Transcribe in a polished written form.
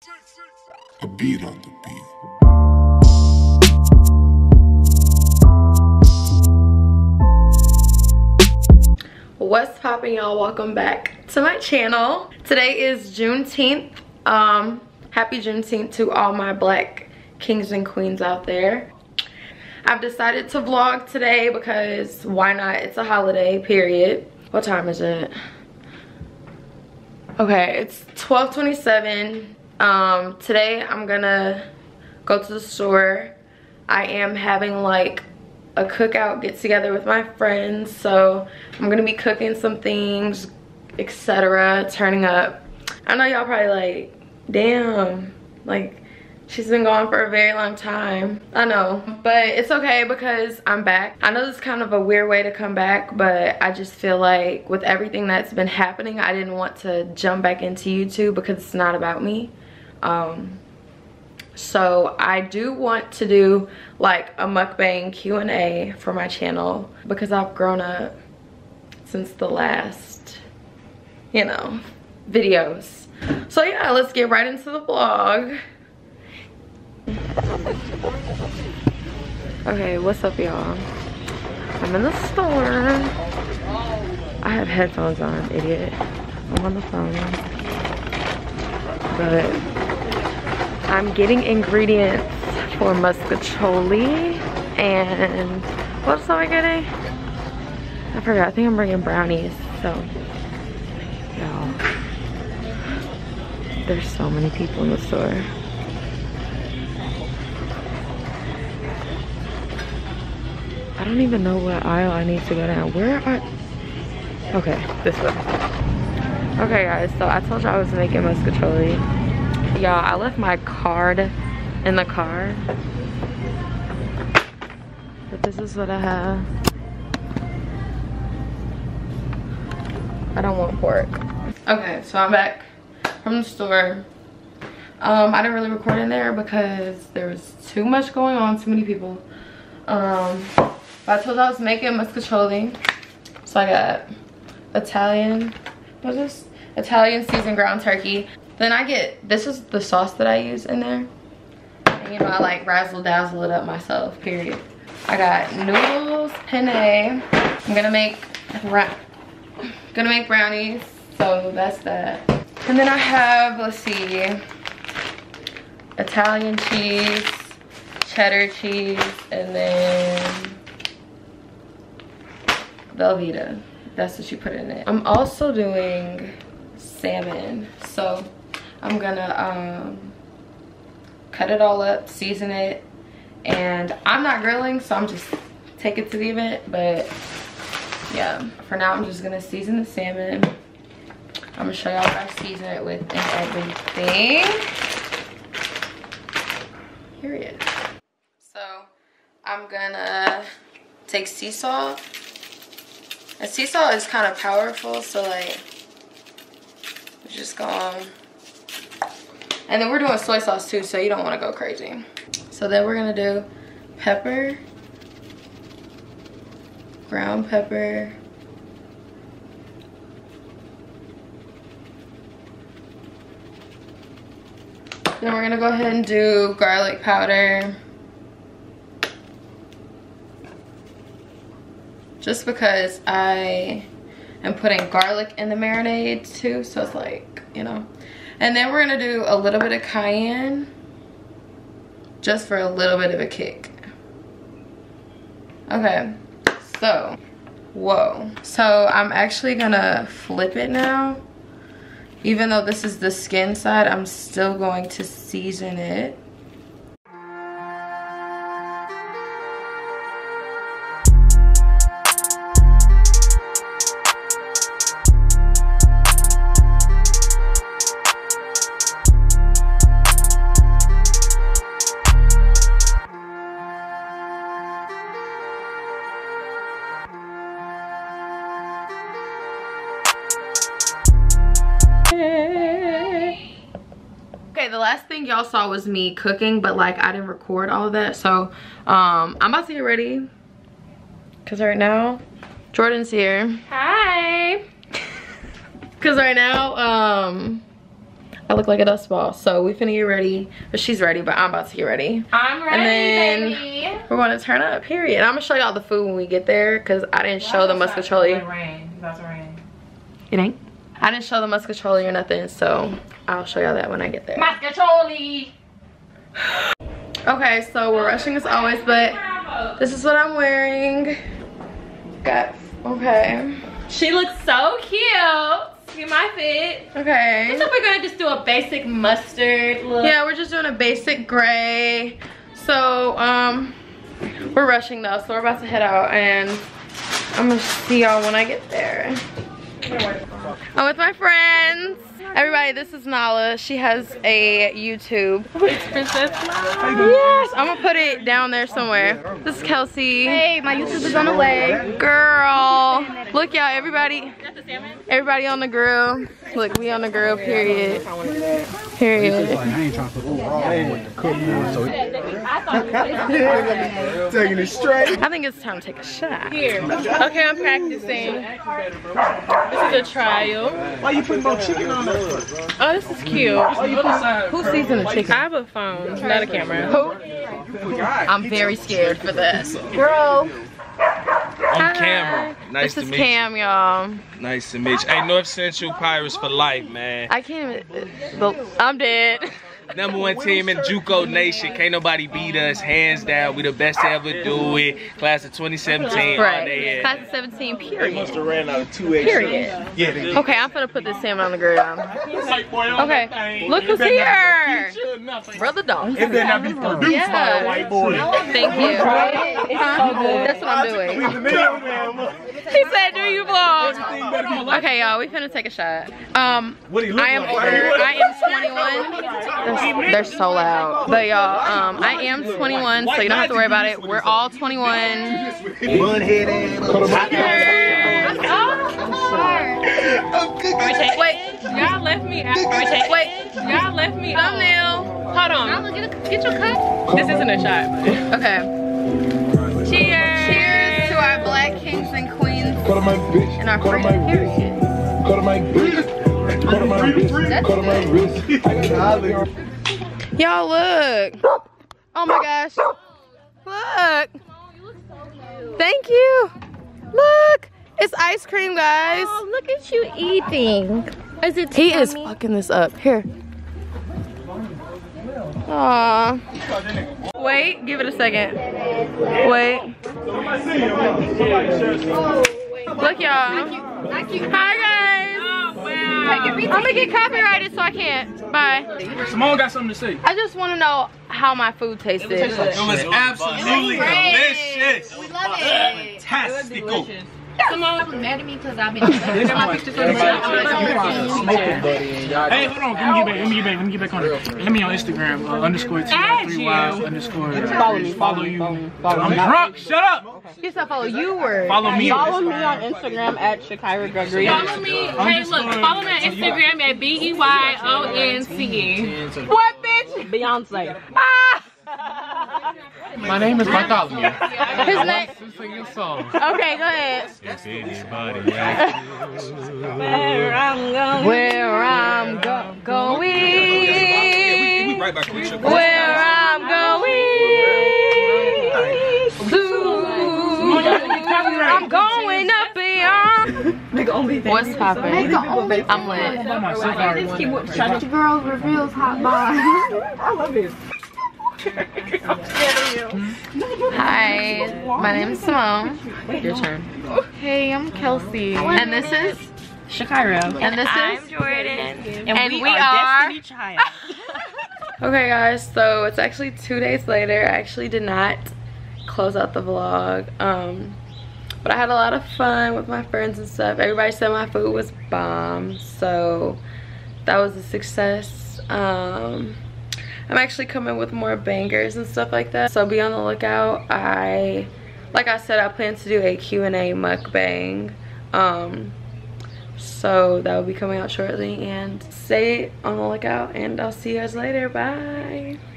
A beat on the beat. What's poppin', y'all? Welcome back to my channel. Today is Juneteenth. Happy Juneteenth to all my black kings and queens out there. I've decided to vlog today because why not? It's a holiday, period. What time is it? Okay, it's 12:27. Today I'm gonna go to the store. I am having like a cookout get together with my friends, so I'm gonna be cooking some things, etc., turning up. I know y'all probably like, damn, like she's been gone for a very long time. I know, but it's okay because I'm back. I know this is kind of a weird way to come back, but I just feel like with everything that's been happening, I didn't want to jump back into YouTube because it's not about me. So I do want to do like a mukbang Q&A for my channel because I've grown up since the last, you know, videos. So yeah, let's get right into the vlog. Okay, what's up, y'all? I'm in the store. I have headphones on, idiot. I'm on the phone. But I'm getting ingredients for muscatoli and what else am I getting? I forgot. I think I'm bringing brownies. So, y'all, there's so many people in the store. I don't even know what aisle I need to go down. Where are... Okay, this way. Okay, guys, so I told you I was making muscatoli. Y'all, I left my card in the car. But this is what I have. I don't want pork. Okay, so I'm back from the store. I didn't really record in there because there was too much going on, too many people. But I told you I was making muscatoli. So I got Italian, what is this? Italian seasoned ground turkey. Then I get, this is the sauce that I use in there. And you know, I like razzle dazzle it up myself, period. I got noodles, penne. I'm gonna make brownies, so that's that. And then I have, let's see, Italian cheese, cheddar cheese, and then Velveeta. That's what you put in it. I'm also doing salmon, so I'm gonna cut it all up, season it, and I'm not grilling, so I'm just take it to the event. But yeah, for now I'm just gonna season the salmon. I'm gonna show y'all what I season it with and everything. Period. So I'm gonna take sea salt. And sea salt is kind of powerful, so like it's just gonna... And then we're doing soy sauce too, so you don't want to go crazy. So then we're gonna do pepper, ground pepper, then we're gonna go ahead and do garlic powder, just because I am putting garlic in the marinade too, so it's like, you know. And then we're gonna do a little bit of cayenne, just for a little bit of a kick. Okay, so, whoa. So I'm actually gonna flip it now. Even though this is the skin side, I'm still going to season it. Okay, the last thing y'all saw was me cooking, but like I didn't record all of that. So I'm about to get ready because right now Jordan's here. Hi. Because right now I look like a dust ball. So we finna get ready. But she's ready, but I'm about to get ready. I'm ready, and then baby. we're gonna turn up, period. I'm gonna show y'all the food when we get there because I didn't show the muscatoli. It's about to rain. It ain't. I didn't show the muscatoli or nothing, so I'll show y'all that when I get there. Muscatoli. Okay, so we're rushing as always, but this is what I'm wearing. Okay. She looks so cute. See my fit. Okay. So we're gonna just do a basic mustard look. Yeah, we're just doing a basic gray. So, we're rushing though, so we're about to head out and I'm gonna see y'all when I get there. I'm with my friends. Everybody, this is Nala. She has a YouTube. It's Princess Nala. Yes, I'm gonna put it down there somewhere. This is Kelsey. Hey, my YouTube is on the way. Girl. Look, y'all, everybody on the grill. Look, we on the grill, period. Period. Taking it straight. I think it's time to take a shot. Here. Okay, I'm practicing. This is a trial. Why you putting more chicken on there? Oh, this is cute. Who seasoned the chicken? I have a phone, not a camera. Who? I'm very scared for this. Girl. I'm Cameron. Nice to This is meet Cam, y'all. you. Nice to meet you. Hey, North Central Pirates for life, man. I can't even. I'm dead. #1 team in JUCO Nation. Can't nobody beat us. Hands down. We the best to ever do it. Class of 2017. Right. Class of 17, period. Must have ran out of 2X. Period. Yeah, they did. Okay, I'm gonna put this salmon on the grill. Okay, look who's here. Brother Dawson. It better not be produced by a white boy. Thank you. That's what I'm doing. He said, do you vlog? Okay, y'all, we finna take a shot. I am older. I am 21. They're so loud. But y'all, I am 21, so you don't have to worry about it. We're all 21. Wait. Y'all left me out. Wait. Y'all left me out. Thumbnail. Hold on. Get your cup. This isn't a shot. Okay. Cheers. Cheers to our black kings and queens Cut my bitch. and our freedom, period. Cut my bitch. Cut my bitch. Cut my wrist. Y'all look. Oh my gosh. Look. Thank you. Look. It's ice cream, guys. Oh, look at you eating. Is it He is fucking this up. Here. Aww. Wait, give it a second. Wait. Look, y'all. Hi, guys. I'm gonna get copyrighted, so I can't. Bye. Simone got something to say. I just want to know how my food tasted. It was absolutely delicious. We love it. Fantastical. Someone mad at me because I've been. Hey, hold on. Let me get back on it. Let me on Instagram. _TR3Y_ Follow you. I'm drunk. Shut up. You said follow you or Follow me. Follow me on Instagram at Shakira Gregory. Follow me. Hey, look. Follow me on Instagram at BEYONCE. what, bitch? Beyonce. Ah! My name is Bartholomew. His name. Sing your song. Okay, go ahead. Where I'm going. Where I'm going. We right back with you. Where I'm going. Soon. I'm going up beyond. What's poppin'? I'm lit. Girl reveals hot box. Hi, my name is Simone. Your turn. Hey, I'm Kelsey. And this is Shakira. And this I'm is Jordan. And we are Destiny Child. Okay, guys, so it's actually 2 days later. I actually did not close out the vlog. But I had a lot of fun with my friends and stuff. Everybody said my food was bomb, so that was a success. I'm actually coming with more bangers and stuff like that, so be on the lookout. Like I said, I plan to do a Q&A mukbang, so that will be coming out shortly, and stay on the lookout, and I'll see you guys later. Bye.